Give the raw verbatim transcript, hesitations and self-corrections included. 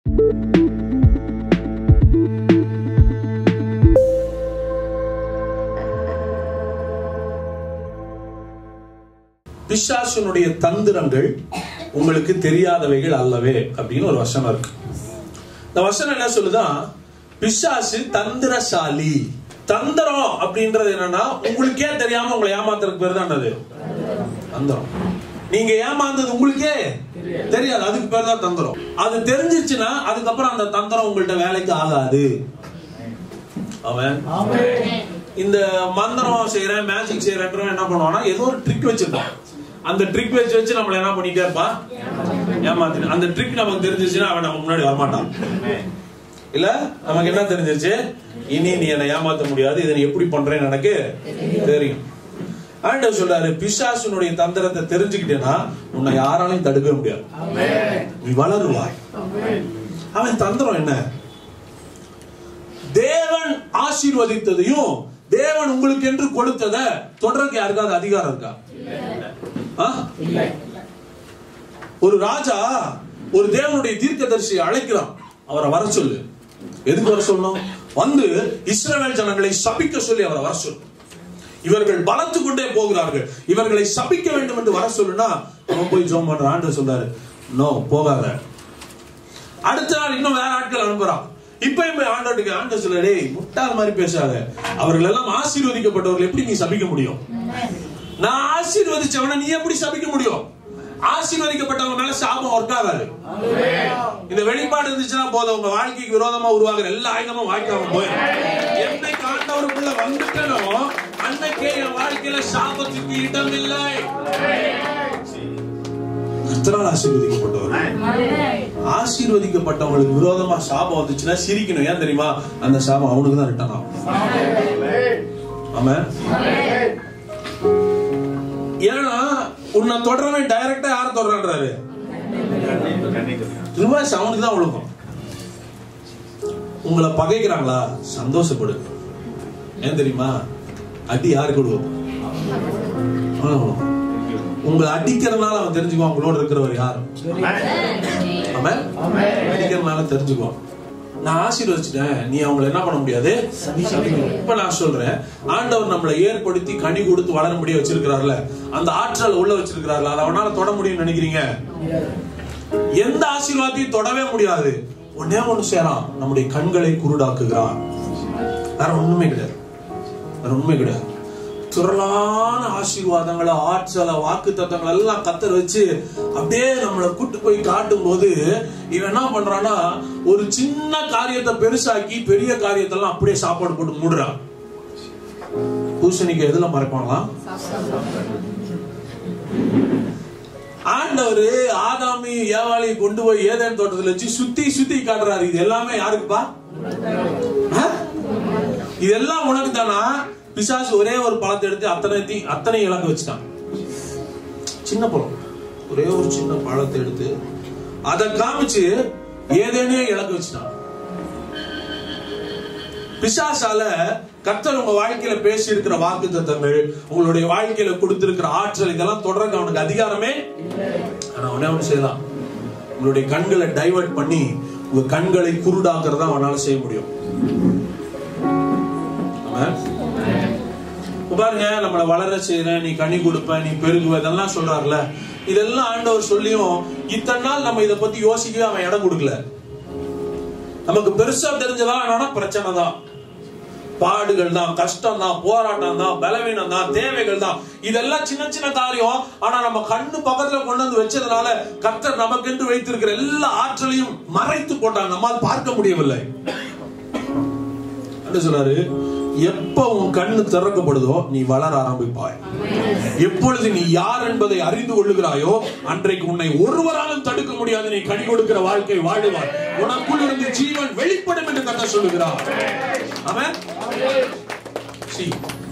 பிசாசுனுடைய தந்திரங்கள் உங்களுக்கு தெரியாதவைகள் அல்லவே அப்படின்னு ஒரு வசனம் இருக்கு. இந்த வசனம் என்ன சொல்லுதான்? பிசாசு தந்திரசாலி. தந்திரம் அப்படின்றது என்னன்னா, உங்களுக்கே தெரியாம உங்களை ஏமாத்துறதுக்கு பேர் தான் அது தந்திரம். நீங்க ஏமாந்தது உங்களுக்கே தெரியாது, அதுக்கு பேர் தான் தந்திரம். அது தெரிஞ்சிச்சுன்னா அதுக்கப்புறம் அந்த தந்திரம் உங்கள்ட்ட வேலைக்கு ஆகாது. அவன் இந்த மந்திரம் செய்யறேன், மேஜிக் செய்யறேன் என்ன பண்ணுவான்னா, ஏதோ ஒரு ட்ரிக் வச்சிருப்பான். அந்த ட்ரிக் வச்சு வச்சு நம்மள என்ன பண்ணிட்டே இருப்பா, ஏமாத்தின. அந்த ட்ரிக் நமக்கு தெரிஞ்சிருச்சுன்னா அவன் நம்ம முன்னாடி வரமாட்டான். இல்ல நமக்கு என்ன தெரிஞ்சிருச்சு, இனி நீ என்னை ஏமாத்த முடியாது, இதை நீ எப்படி பண்றேன்னு எனக்கு தெரியும். ஆண்டவர் சொல்றாரு, பிசாசுனுடைய தந்திரத்தை தெரிஞ்சுக்கிட்டேன்னா உன்னை யாராலையும் தடுக்க முடியாது, நீ வளருவாய். அவன் தந்திரம் என்ன? தேவன் ஆசீர்வதித்ததையும் தேவன் உங்களுக்கு என்று கொடுத்ததை தொடர்க்கு யாருக்காவது அதிகாரம் இருக்கா? ஒரு ராஜா ஒரு தேவனுடைய தீர்க்கதரிசியை அழைக்கிறான், அவரை வர சொல்லு. எதுக்கு வர சொல்லணும்? வந்து இஸ்ரவேல் ஜனங்களை சபிக்க சொல்லி அவரை வர சொல்லு. இவர்கள் பலத்து கொண்டே போகிறார்கள், இவர்களை சபிக்க வேண்டும் என்று வர சொல்லுனா அவன் போய் ஜெபம் பண்றான். ஆண்டவர் சொல்றாரு, நோ போகாத. அடுத்த நாள் இன்னும் வேற ஆட்கள் அனுப்புறான். இப்பயும் போய் ஆண்டவருக்கு ஆண்டவர் சொல்றாரு, முட்டாள் மாதிரி பேசாத, அவர்கள் எல்லாம் ஆசீர்வதிக்கப்பட்டவர்கள் எப்படி நீ சபிக்க முடியும்? நான் ஆசீர்வதிச்சவனை நீ எப்படி சபிக்க முடியும்? ஆசீர்வதிக்கப்பட்டவங்க மேல சாபம் ஒர்க் ஆகாது. இந்த வெளிப்பாடு இருந்துச்சுன்னா போதும், உங்க வாழ்க்கைக்கு விரோதமா உருவாகிற எல்லா ஆயுதமும் வாய்க்காம போயிடும். என்னைக்கு ஆண்டவருக்குள்ள வந்துட்டனோ அன்னைக்கே என் வாழ்க்கையில சாபத்துக்கு இடம் இல்லை. கர்த்தரால் ஆசீர்வதிக்கப்பட்டவர். ஆசீர்வதிக்கப்பட்டவங்களுக்கு விரோதமா சாபம் வந்துச்சுன்னா சிரிக்கணும். ஏன் தெரியுமா? அந்த சாபம் அவனுக்கு தான் ரிட்டர்ன் ஆகும். ஆமென். ஏன்னா உன்னை தொடர்றவன் டைரக்டா யார தொடர்றான்றாரு? ரிவர்ஸ் அவனுக்கு தான் விழுக்கும். உங்களை பகைக்கிறாங்களா? சந்தோஷப்படு. ஏன் தெரியுமா? அடி யாருக்கு விடுவோம்? உங்களை அடிக்கிறதுனால அவன் தெரிஞ்சுக்குவான் உங்களோட இருக்கிறவர் யாரும். ஆமென். அடிக்கிறதுனால தெரிஞ்சுக்குவான். நான் ஆசீர்வதிச்சிட்டேன், நீ அவங்களை என்ன பண்ண முடியாது. இப்ப நான் சொல்றேன், ஆண்டவர் நம்மளை ஏற்படுத்தி கனி கொடுத்து வளரும்படியா வச்சிருக்கிறார்ல, அந்த ஆற்றல் உள்ள வச்சிருக்கிறார்ல, அதை அவனால தொட முடியும்னு நினைக்கிறீங்க? எந்த ஆசீர்வாதத்தையும் தொடவே முடியாது. ஒன்னே ஒண்ணு சேரான், நம்முடைய கண்களை குருடாக்குகிறான். வேற ஒண்ணுமே கிடையாது, வேற ஒண்ணுமே கிடையாது. திரளான ஆசீர்வாதங்களை, ஆற்றல, வாக்கு தத்தங்கள் எல்லாம் கத்தர் வச்சு அப்படியே நம்மளை கூட்டு போய் காட்டும் போது இவன் என்ன பண்றான்னா, ஒரு சின்ன காரியத்தை பெருசாக்கி பெரிய காரியத்தெல்லாம் அப்படியே சாப்பாடு போட்டு மூடுறான். பூசணிக்கு எதுல மறைப்பாங்களாம்? ஆண்டவரு ஆதாமி ஏவாளி கொண்டு போய் ஏதேன் தோட்டத்துல வச்சு சுத்தி சுத்தி காட்டுறாரு. இது எல்லாமே யாருக்குப்பா? இதெல்லாம் உனக்கு தானா? பிசாசு ஒரே ஒரு பழத்தை எடுத்து அத்தனை அத்தனை இலக்க வச்சுட்டான். சின்ன பழம், ஒரே ஒரு சின்ன பழத்தை எடுத்து அதை காமிச்சு ஏதேனே இலக்க வச்சுட்டான். பிசாசால கர்த்தர் உங்க வாழ்க்கையில பேசி இருக்கிற வாக்கு தத்தங்கள், உங்களுடைய வாழ்க்கையில கொடுத்திருக்கிற ஆற்றல், இதெல்லாம் தொடர்ந்து அவனுக்கு அதிகாரமே. ஆனா அவனே அவனு செய்யலாம், உங்களுடைய கண்களை டைவர்ட் பண்ணி உங்க கண்களை குருடாக்குறதா அவனால செய்ய முடியும். பாருங்க, நம்மளை வளர செய்யற, நீ கனி கொடுப்ப, நீ பெருகுவ, இதெல்லாம் சொல்றாருல. இதெல்லாம் ஆண்டவர் சொல்லியும் இத்தனை நாள் நம்ம இதை பத்தி யோசிக்கவே அவன் இடம் கொடுக்கல. நமக்கு பெருசா தெரிஞ்சதா என்னன்னா பிரச்சனை தான், பாடுகள் தான், கஷ்டம் தான், போராட்டம் தான், பலவீனம் தான், தேவைகள் தான். இதெல்லாம் சின்ன சின்ன காரியம். ஆனா நம்ம கண்ணு பக்கத்துல கொண்டு வந்து வச்சதுனால கர்த்தர் நமக்கென்று வைத்திருக்கிற எல்லா ஆற்றலையும் மறைத்து போட்டாங்க, நம்மால் பார்க்க முடியவில்லை. என்ன சொல்றாரு? எப்ப உன் கண்ணு திறக்கப்படுதோ நீ வளர ஆரம்பிப்பாய். எப்பொழுது நீ யார் என்பதை அறிந்து கொள்ளுகிறாயோ அன்றைக்கு உன்னை ஒருவராலும் தடுக்க முடியாது. நீ கனி கொடுக்கிற வாழ்க்கை வாழுவாய். உனக்குள் இருந்து ஜீவன் வெளிப்படும் என்று கர்த்தர் சொல்லுகிறார். ஆமென்.